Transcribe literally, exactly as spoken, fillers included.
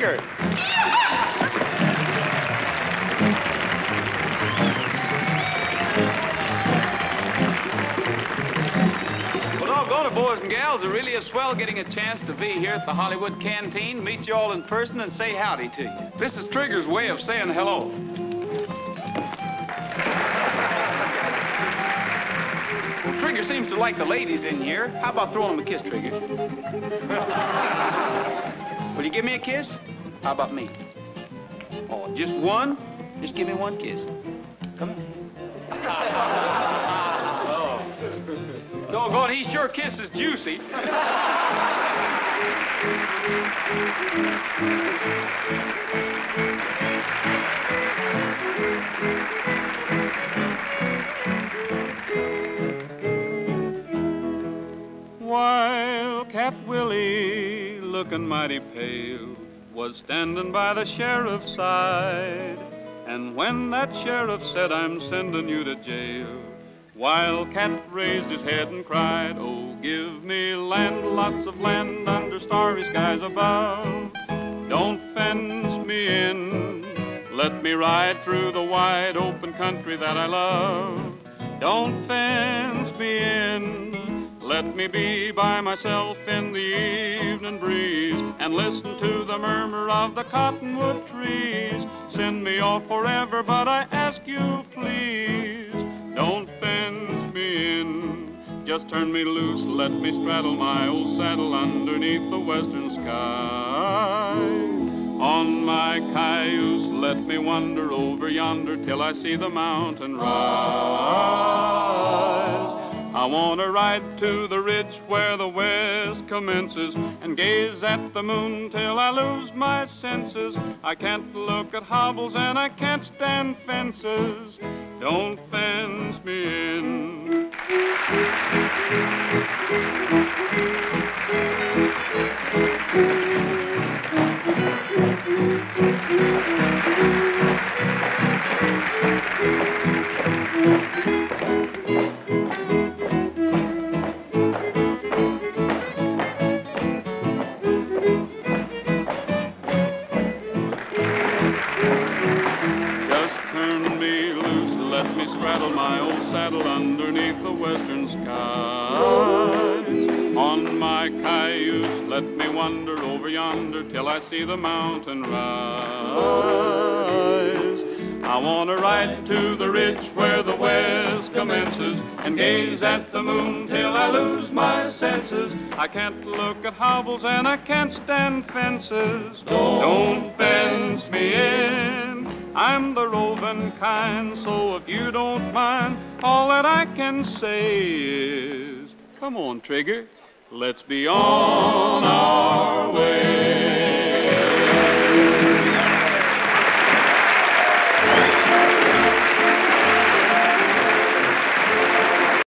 Trigger. Well, doggone it, boys and gals, it really is swell getting a chance to be here at the Hollywood Canteen, meet you all in person, and say howdy to you. This is Trigger's way of saying hello. Well, Trigger seems to like the ladies in here. How about throwing him a kiss, Trigger? Will you give me a kiss? How about me? Oh, just one? Just give me one kiss. Come on. Oh. Doggone, he sure kisses juicy. While Cat Willie, looking mighty pale, was standing by the sheriff's side, and when that sheriff said, "I'm sending you to jail," Wildcat raised his head and cried, "Oh, give me land, lots of land under starry skies above. Don't fence me in, let me ride through the wide open country that I love. Don't fence me in, let me be by myself in the evening breeze and listen to the murmur of the cottonwood trees. Send me off forever, but I ask you please, don't fence me in. Just turn me loose, let me straddle my old saddle underneath the western sky. On my cayuse, let me wander over yonder till I see the mountain rise. I want to ride to the ridge where the west commences and gaze at the moon till I lose my senses. I can't look at hobbles and I can't stand fences. Don't fence me in. Straddle my old saddle underneath the western skies. On my cayuse, let me wander over yonder till I see the mountain rise. I want to ride to the ridge where the west commences and gaze at the moon till I lose my senses. I can't look at hobbles and I can't stand fences. Don't, Don't fence me in. I'm the roving kind, so if you don't mind, all that I can say is, come on, Trigger, let's be on our way.